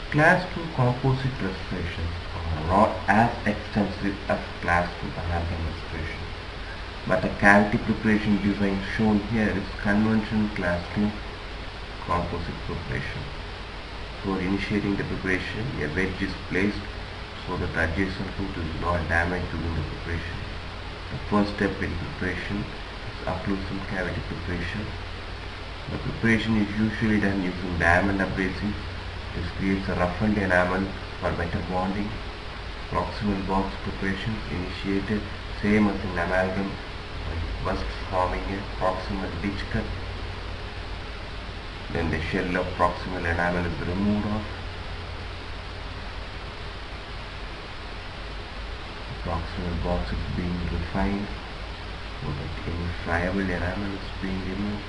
Class 2 composite restorations are not as extensive as Class 2 amalgam restoration, but the cavity preparation design shown here is conventional Class 2 composite preparation. For initiating the preparation, a wedge is placed so that the adjacent root is not damaged during the preparation. The first step in preparation is occlusal cavity preparation. The preparation is usually done using diamond abrasives. This creates a roughened enamel for better bonding. Proximal box preparation is initiated same as in amalgam, first forming a proximal ditch cut. Then the shell of proximal enamel is removed off. The proximal box is being refined so that any friable enamel is being removed.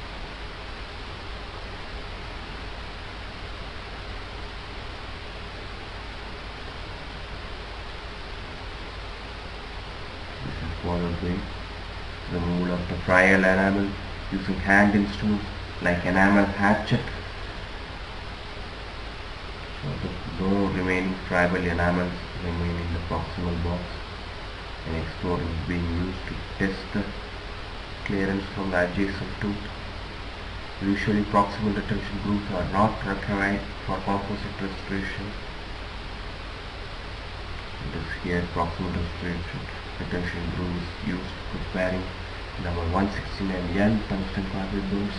Followed by removal of the friable enamel using hand instruments like enamel hatchet. So the no remaining friable enamels remain in the proximal box. An explorer is being used to test the clearance from the adjacent tooth. Usually proximal retention grooves are not required for composite restoration. This here proximal retention groove is used for preparing number 169L tungsten carbide doors,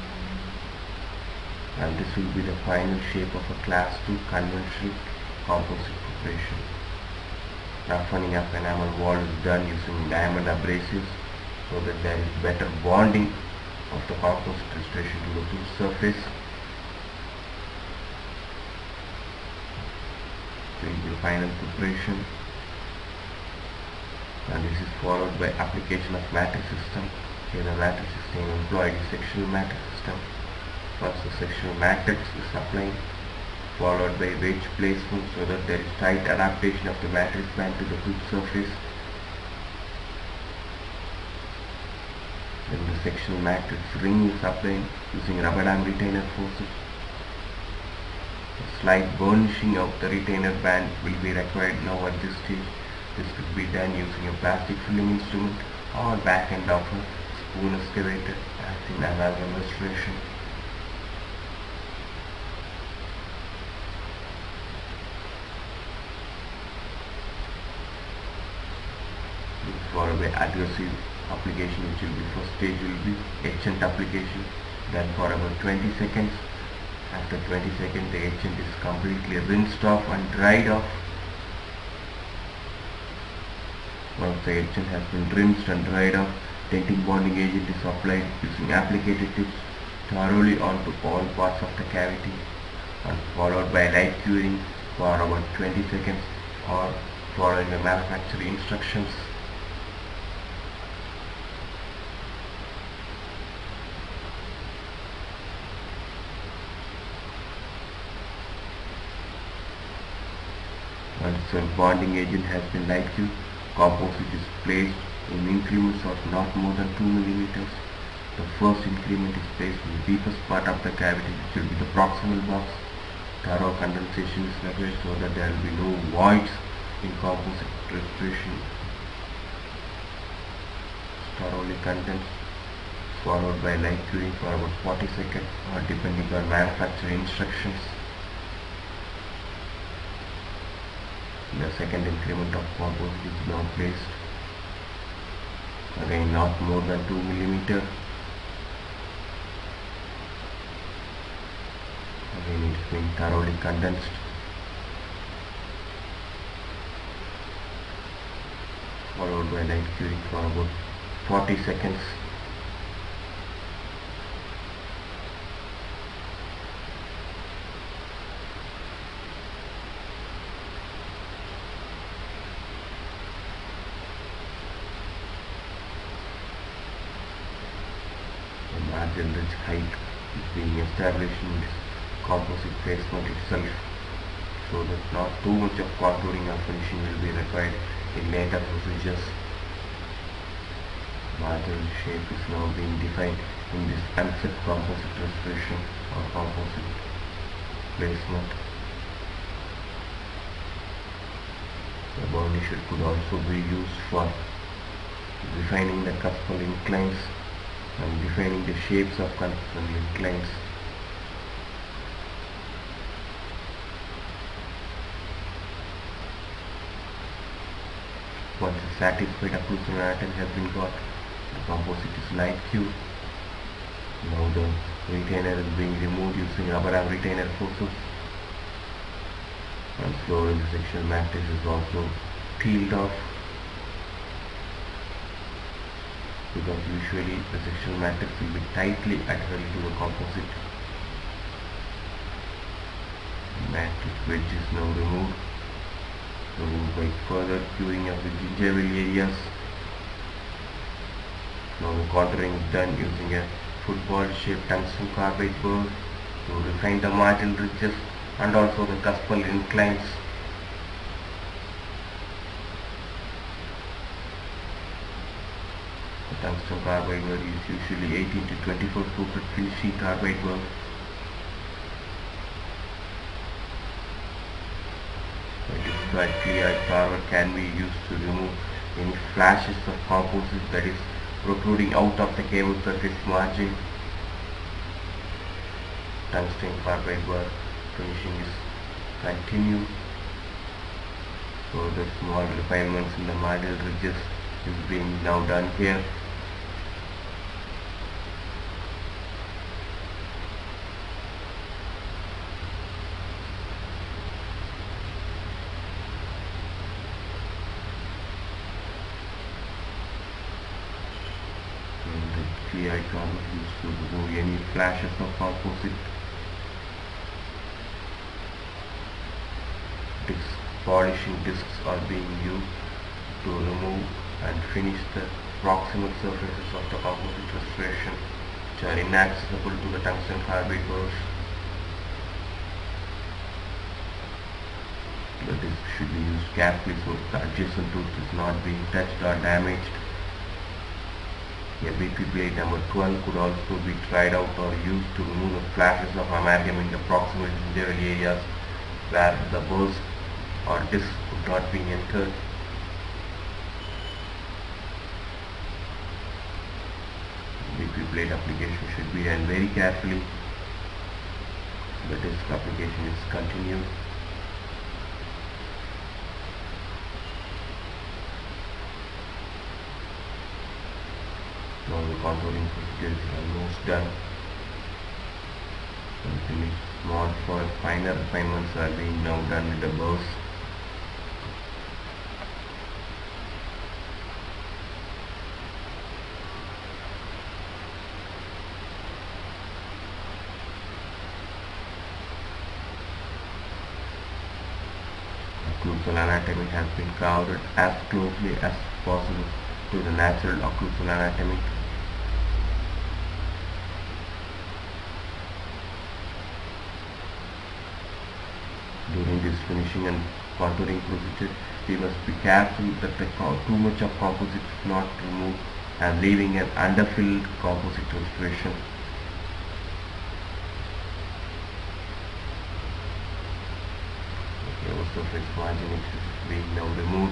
and this will be the final shape of a class 2 conventional composite preparation. Roughening of enamel wall is done using diamond abrasives so that there is better bonding of the composite restoration to the tooth surface. The final preparation, and this is followed by application of matrix system. Here the matrix system employed is sectional matrix system. First the sectional matrix is applied, followed by wedge placement so that there is tight adaptation of the matrix band to the tooth surface. Then the sectional matrix ring is applied using rubber dam retainer forces. A slight burnishing of the retainer band will be required now at this stage. This could be done using a plastic filling instrument or back end of a spoon excavator as in amalgam restoration. This is followed by aggressive application, which will be first stage will be etchant application, then for about 20 seconds. After 20 seconds the etchant is completely rinsed off and dried off. Once the etchant has been rinsed and dried off, dentin bonding agent is applied using applicator tips thoroughly onto all parts of the cavity, and followed by light curing for about 20 seconds or following the manufacturer instructions. Once the bonding agent has been light cured, composite is placed in increments of not more than 2 mm. The first increment is placed in the deepest part of the cavity, which will be the proximal box. Thorough condensation is required so that there will be no voids in composite restoration. Thoroughly condensed, followed by light curing for about 40 seconds or depending on manufacturer instructions. The second increment of composite is now placed, again not more than 2 mm. Again it is being thoroughly condensed. Followed by light curing for about 40 seconds. Margin ridge height is being established in this composite facement itself, so that not too much of contouring or finishing will be required in later procedures. Margin shape is now being defined in this unset composite restoration or composite placement. The burnish could also be used for defining the cuspal inclines and defining the shapes of cuspal inclines. Once a satisfied occlusal anatomy has been got, the composite is light cured. Now the retainer is being removed using rubber arm retainer forceps, and slowly the sectional matrix is also peeled off, because usually the sectional matrix will be tightly adhering to the composite. The matrix wedge is now removed. Moving by further curing of the gingival areas. Now the contouring is done using a football shaped tungsten carbide burr to refine the marginal ridges and also the cuspal inclines. The tungsten carbide burr is usually 18 to 24 couplet finishing carbide burr. A clear carver can be used to remove any flashes of composite that is protruding out of the cable surface margin. Tungsten carbide burr finishing is continued. So the small refinements in the marginal ridges is being now done here. The icon is used to remove any flashes of composite. Polishing discs are being used to remove and finish the proximal surfaces of the composite restoration, which are inaccessible to the tungsten carbide burrs. The disc should be used carefully so the adjacent tooth is not being touched or damaged. A BP blade number 12 could also be tried out or used to remove the flashes of amalgam in the proximal gingival areas where the burrs or discs could not be entered. BP blade application should be done very carefully. The disc application is continued. Now the contouring procedure is almost done. Some small for finer refinements are being now done with the burrs. Occlusal anatomy has been carved as closely as possible to the natural occlusal anatomy. During this finishing and contouring procedure, we must be careful that too much of composite is not removed and leaving an underfilled composite restoration. Okay, our surface margin is being now removed.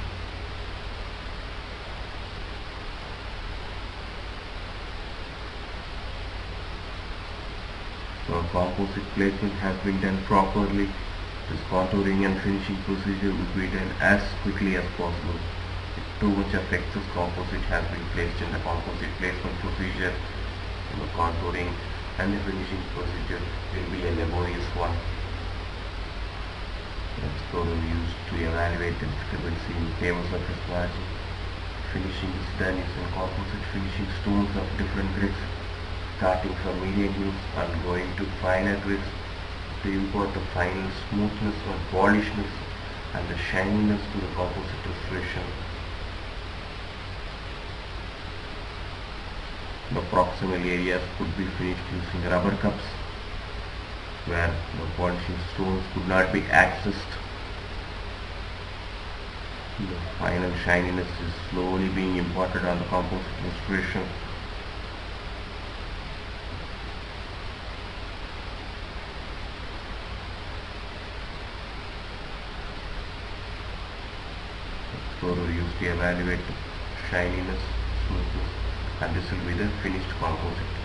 So composite placement has been done properly. This contouring and finishing procedure will be done as quickly as possible. If too much of excess composite has been placed in the composite placement procedure, the contouring and the finishing procedure will be a laborious one. That's probably used to evaluate the discrepancy in cable surface margin. Finishing is done using composite finishing stones of different grades, starting from medium grades and going to finer grades, to impart the final smoothness and polishness and the shininess to the composite restoration. The proximal areas could be finished using rubber cups, where the polishing stones could not be accessed. The final shininess is slowly being imparted on the composite restoration. So we use to evaluate shininess, smoothness, and this will be the finished composite.